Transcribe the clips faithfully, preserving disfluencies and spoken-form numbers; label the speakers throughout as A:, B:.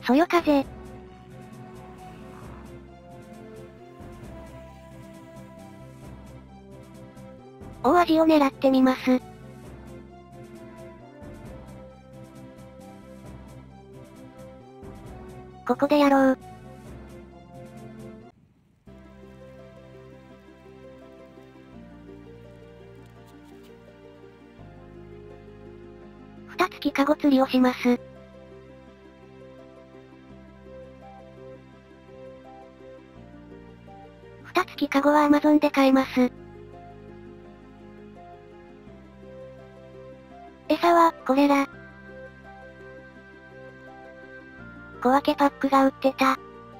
A: そよ風。大味を狙ってみます。ここでやろう。二月かご釣りをします。二月かごは Amazon で買えます。餌は、これら。小分けパックが売ってた。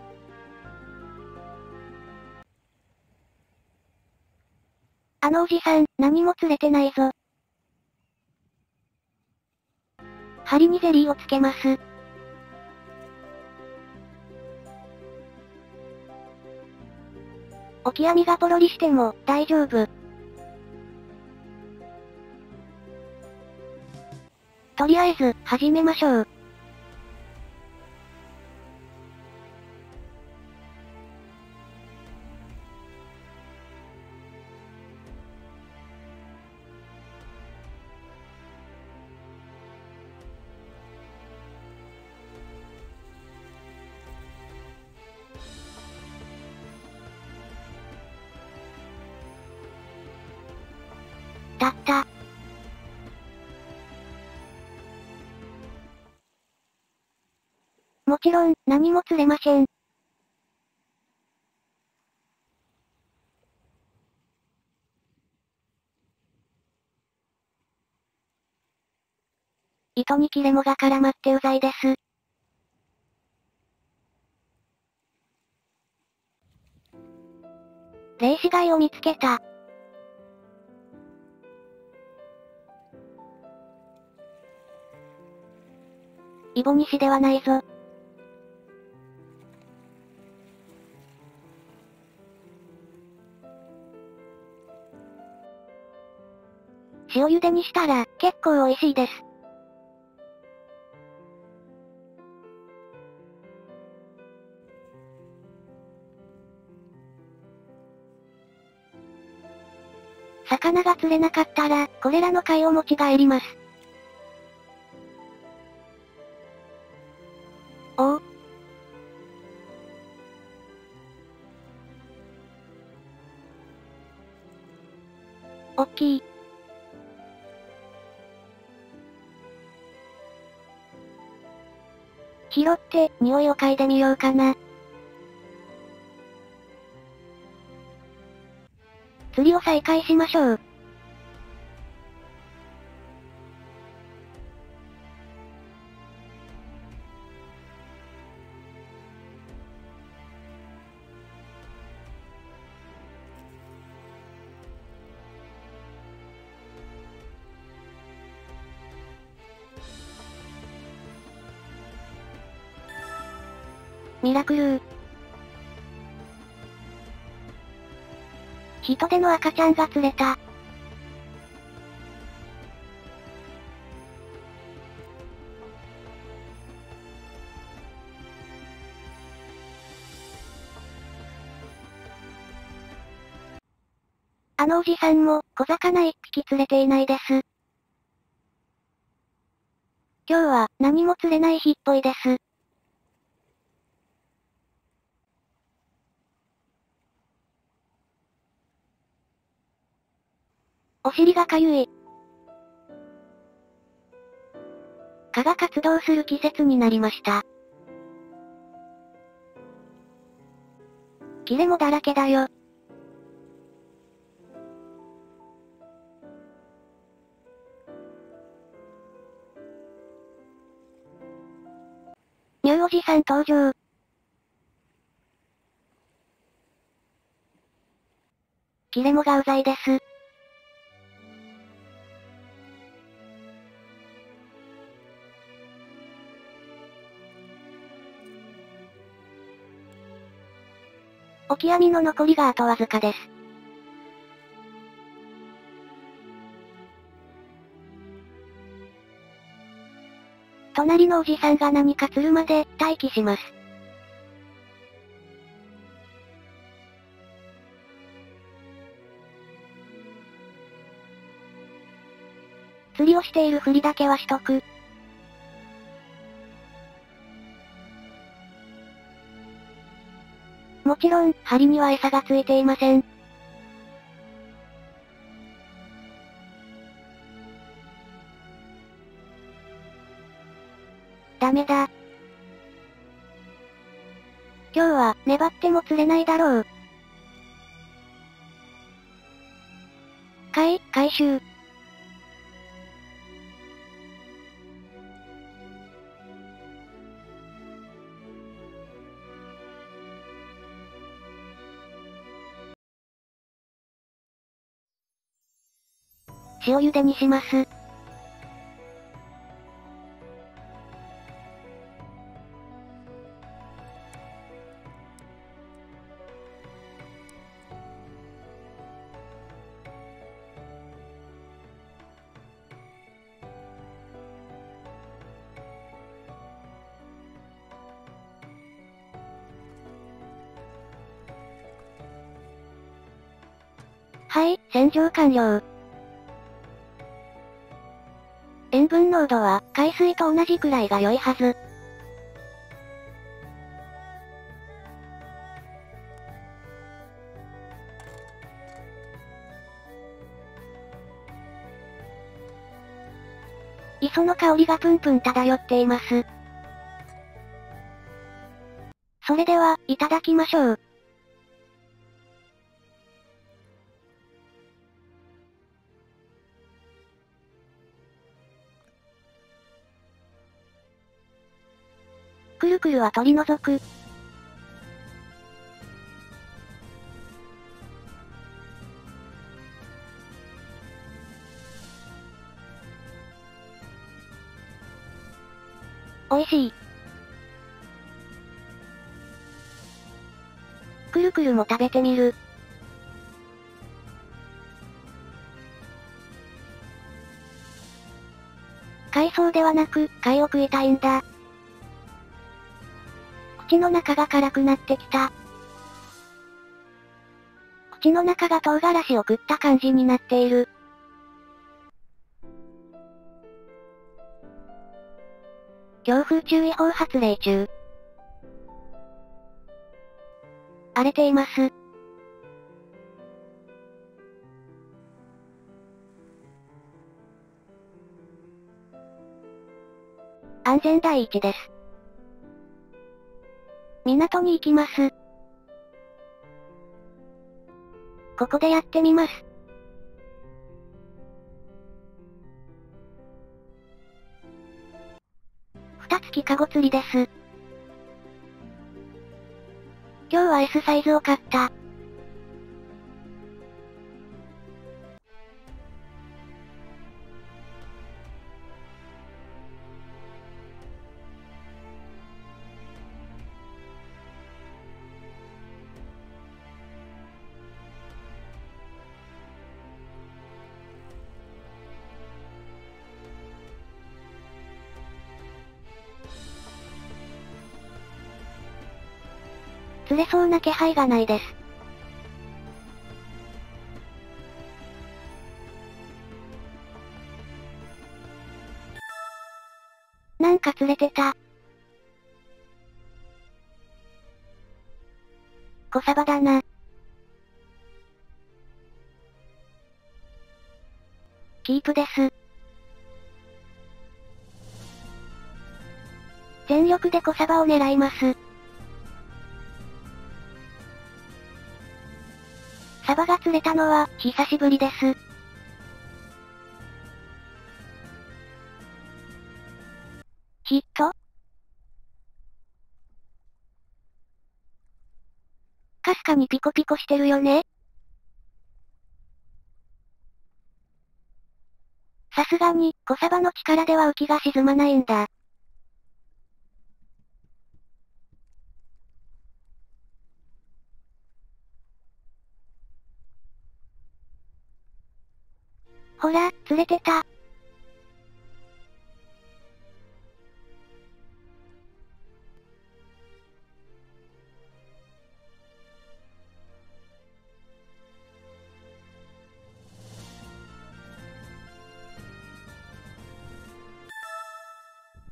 A: あのおじさん、何も釣れてないぞ。針にゼリーをつけます。オキアミがポロリしても、大丈夫。とりあえず、始めましょう。たった。もちろん、何も釣れません。糸に切れもが絡まってうざいです。霊視貝を見つけた。イボニシではないぞ。塩茹でにしたら、結構美味しいです。魚が釣れなかったら、これらの貝を持ち帰ります。おお。おっきい。拾って、匂いを嗅いでみようかな。釣りを再開しましょう。ミラクルー。人手の赤ちゃんが釣れた。あのおじさんも、小魚一匹釣れていないです。今日は、何も釣れない日っぽいです。お尻がかゆい。蚊が活動する季節になりました。切れもだらけだよ。ニューおじさん登場。切れもがうざいです。オキアミの残りがあとわずかです。 隣のおじさんが何か釣るまで待機します。釣りをしているふりだけはしとく。もちろん、針には餌がついていません。ダメだ。今日は、粘っても釣れないだろう。回、回収。塩茹でにします。はい、洗浄完了。塩分濃度は、海水と同じくらいが良いはず。磯の香りがプンプン漂っています。それでは、いただきましょう。くるくるは取り除く。美味しい。くるくるも食べてみる。海藻ではなく、貝を食いたいんだ。口の中が辛くなってきた。口の中が唐辛子を食った感じになっている。強風注意報発令中。荒れています。安全第一です。港に行きます。ここでやってみます。蓋付きカゴ釣りです。今日は エス サイズを買った。釣れそうな気配がないです。なんか釣れてた。小サバだな。キープです。全力で小サバを狙います。サバが釣れたのは、久しぶりです。ヒット？かすかにピコピコしてるよね？さすがに、小サバの力では浮きが沈まないんだ。ほら、釣れてた。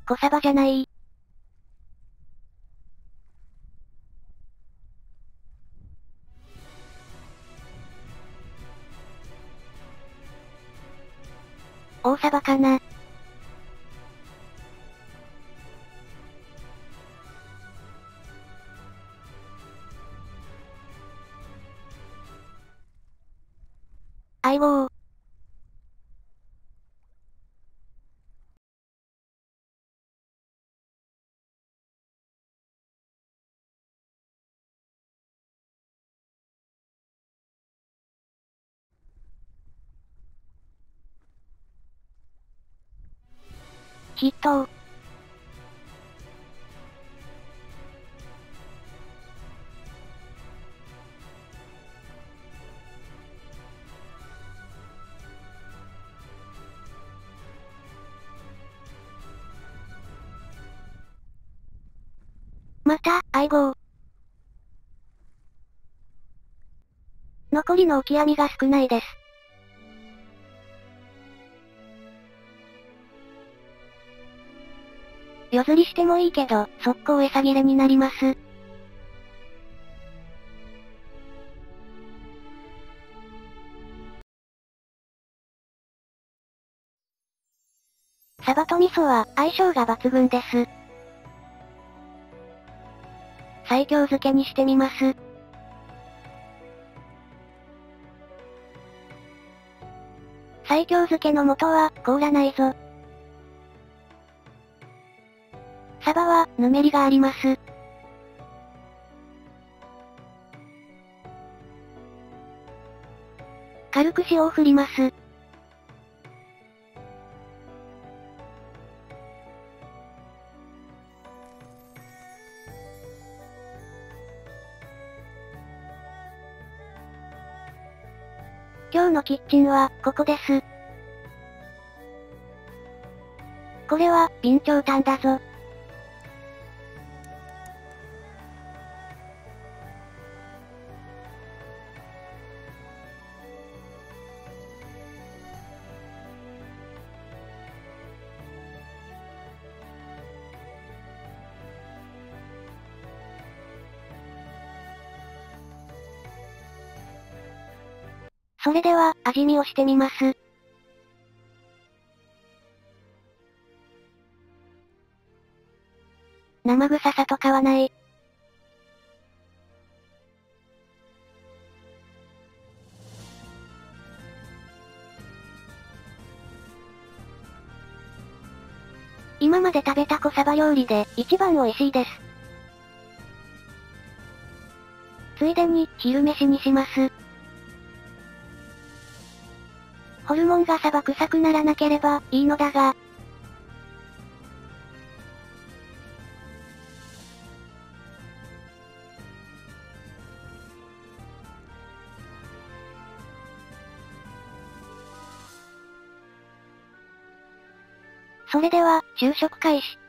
A: 小サバじゃない。大サバかな。相棒。筆頭。また、相棒。残りのオキアミが少ないです。夜釣りしてもいいけど、速攻餌切れになります。サバと味噌は相性が抜群です。西京漬けにしてみます。西京漬けの素は凍らないぞ。サバはぬめりがあります。軽く塩を振ります。今日のキッチンは、ここです。これは、備長炭だぞ。それでは、味見をしてみます。生臭さと変わない。今まで食べた小サバ料理で一番美味しいです。ついでに、昼飯にします。ホルモンがサバ臭くならなければいいのだが。それでは、昼食開始。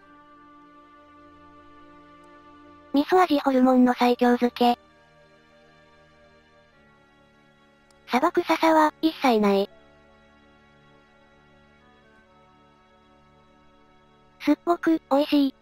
A: 味噌味ホルモンの西京漬け。サバ臭さは一切ない。すっごく美味しい。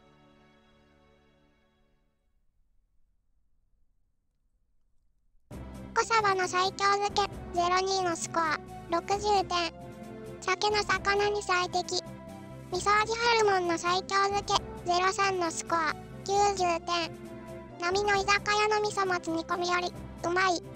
B: 小サバの西京漬け、ゼロにのスコア、ろくじゅってん。鮭の魚に最適。味噌味ホルモンの西京漬け、ゼロさんのスコア、きゅうじゅってん。並の居酒屋の味噌もつ煮込みより、うまい。